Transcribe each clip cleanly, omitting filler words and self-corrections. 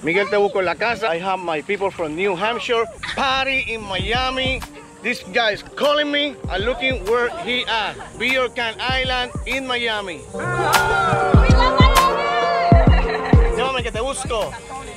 Miguel Te Busco en la casa. I have my people from New Hampshire. Party in Miami. This guy is calling me. I'm looking where he at. Beer Can Island in Miami. Llámame que te busco.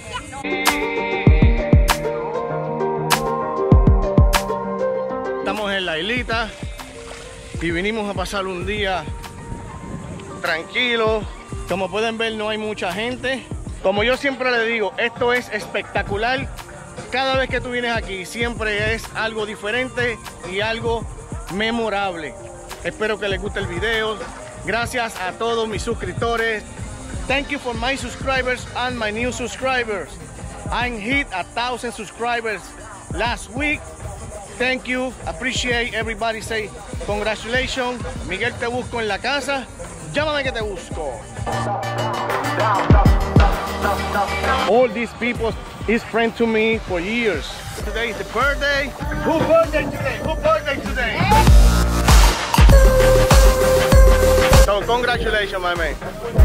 Estamos en la islita y vinimos a pasar un día tranquilo. Como pueden ver, no hay mucha gente. Como yo siempre le digo, esto es espectacular. Cada vez que tú vienes aquí siempre es algo diferente y algo memorable. Espero que les guste el video. Gracias a todos mis suscriptores. Thank you for my subscribers and my new subscribers. I hit 1,000 subscribers last week. Thank you. Appreciate everybody. Say congratulations. Miguel Te Busco en la casa. Llámame que te busco. All these people is friend to me for years. Today is the birthday. Who birthday today? Who birthday today? So congratulations, my man.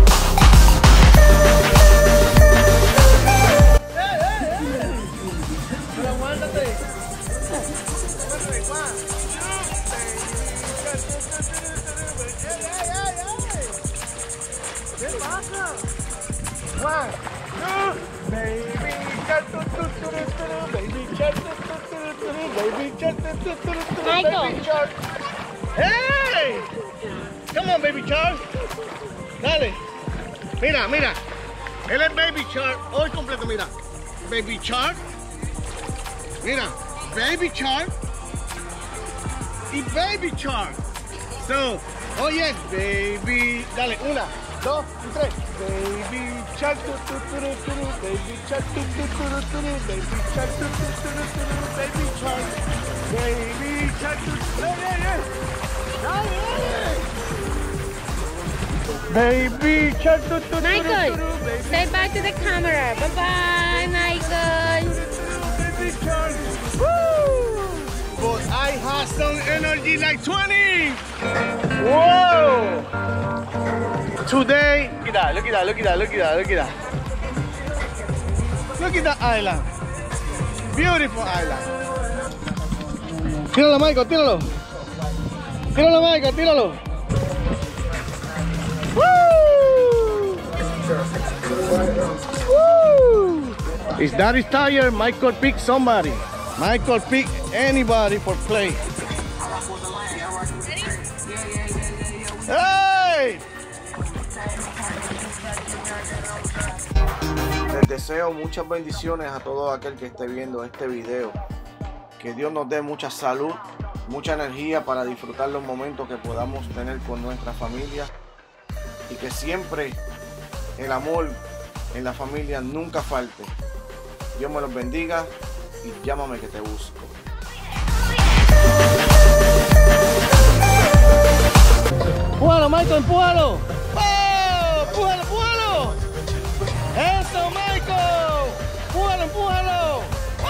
One, two, baby shark, baby shark, baby shark, baby shark. Hey, come on, baby shark. Dale. Mira, mira. Él es baby shark. Hoy completo, mira. Baby shark. Mira, baby shark y baby shark. So, oh yes, baby. Dale, 1, 2 y 3. Baby shark, baby shark, baby shark, baby shark, baby shark, baby shark. Michael, say bye to the camera. Bye bye, Michael. Baby shark. Woo! But I have some energy like 20. Whoa! Today, look at that, look at that, look at that, look at that, look at that. Look at that island. Beautiful island. Tíralo, Michael, tíralo. Tíralo, Michael, tíralo. Woo! Woo! If that is tired, Michael pick somebody. Michael pick anybody for play. Hey! Les deseo muchas bendiciones a todo aquel que esté viendo este video. Que Dios nos dé mucha salud, mucha energía para disfrutar los momentos que podamos tener con nuestra familia. Y que siempre el amor en la familia nunca falte. Dios me los bendiga y llámame que te busco. ¡Empújalo, Michael, empújalo! ¡Oh! ¡Empújalo, empújalo! ¡Eso, Michael! ¡Empújalo, empújalo!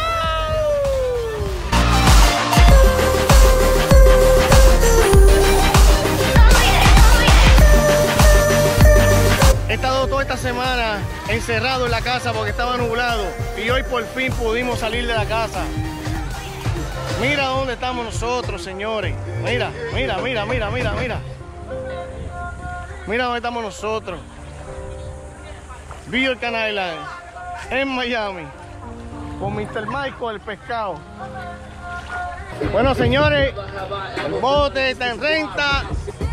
He estado toda esta semana encerrado en la casa porque estaba nublado y hoy por fin pudimos salir de la casa. Mira dónde estamos nosotros, señores. Mira, mira, mira, mira, mira, mira. Mira dónde estamos nosotros. Beer Can Island, en Miami, con Mr. Michael, el pescado. Bueno, señores, el bote está en renta.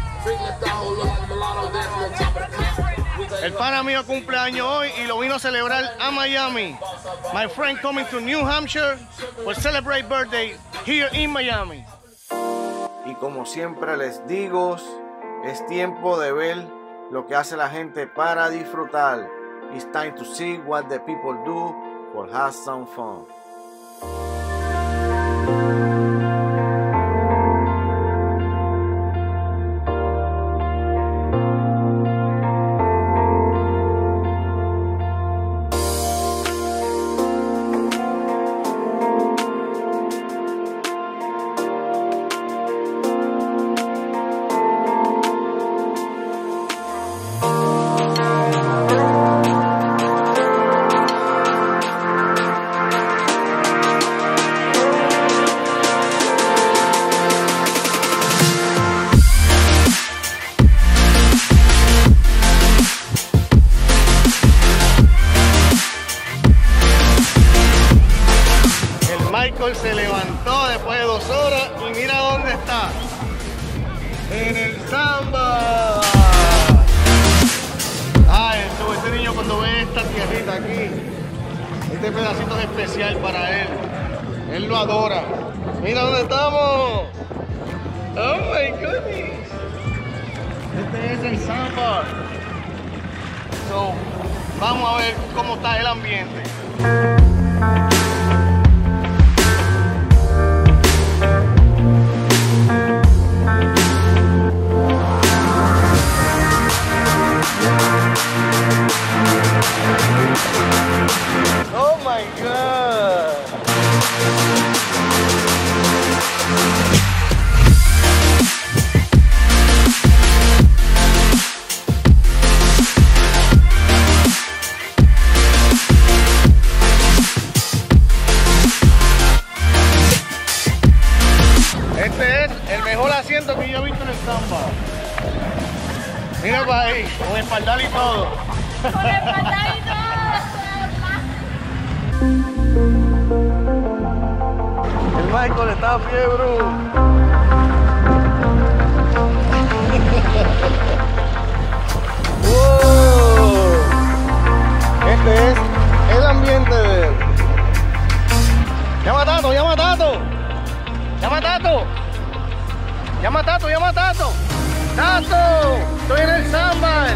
El pana mío cumpleaños hoy y lo vino a celebrar a Miami. My friend coming to New Hampshire for celebrate birthday here in Miami. Y como siempre les digo, es tiempo de ver lo que hace la gente para disfrutar. It's time to see what the people do for have some fun. Michael se levantó después de 2 horas y mira dónde está. En el Samba. Ay, este niño cuando ve esta tierrita aquí, este pedacito es especial para él. Él lo adora. Mira dónde estamos. Oh my goodness. Este es el Samba. So, vamos a ver cómo está el ambiente. Oh my God. Este es el mejor asiento que yo he visto en el Samba. Mira para ahí, con espaldar y todo. Con el espaldar y todo. El Michael está fiebre. Wow. Este es el ambiente de él. Llama a Tato, llama a Tato. Llama a Tato. Llama a Tato, llama a Tato. Tato, estoy en el Samba.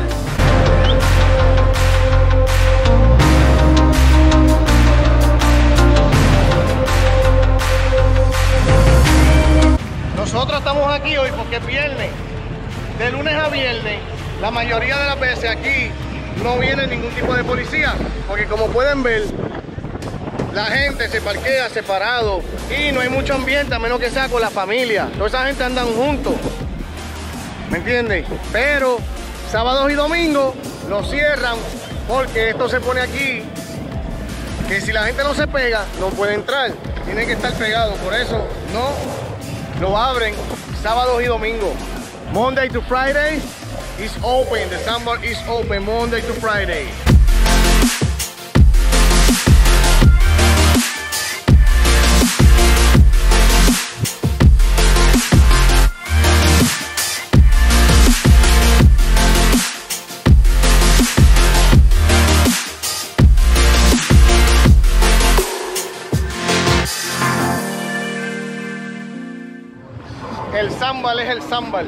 Nosotros estamos aquí hoy porque es viernes. De lunes a viernes, la mayoría de las veces aquí no viene ningún tipo de policía. Porque como pueden ver, la gente se parquea separado y no hay mucho ambiente a menos que sea con la familia. Toda esa gente andan juntos. ¿Me entiendes? Pero sábados y domingos lo cierran porque esto se pone aquí que si la gente no se pega no puede entrar, tiene que estar pegado, por eso no lo abren sábados y domingos. Monday to Friday is open, the Samba is open Monday to Friday. El Sambal es el Sambal.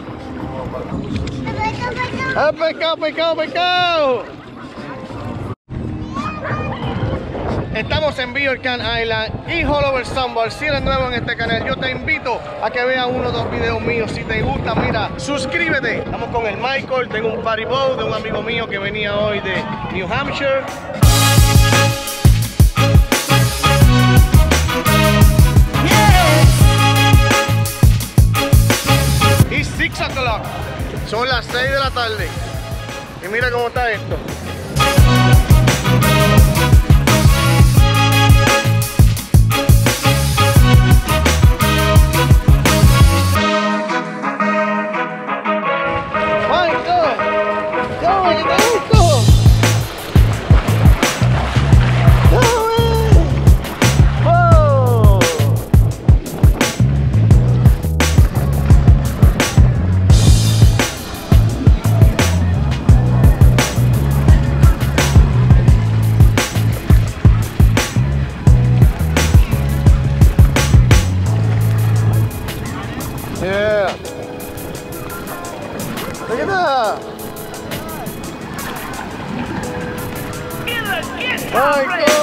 ¡Ah, pescado, pescado, pescado! Estamos en Beer Can Island y Haulover Sambal. Si eres nuevo en este canal, yo te invito a que veas 1 o 2 videos míos. Si te gusta, mira, suscríbete. Estamos con el Michael, tengo un party boat de un amigo mío que venía hoy de New Hampshire. Y 6 o'clock, son las 6 de la tarde. Y mira cómo está esto. Yeah. Look at that. Michael.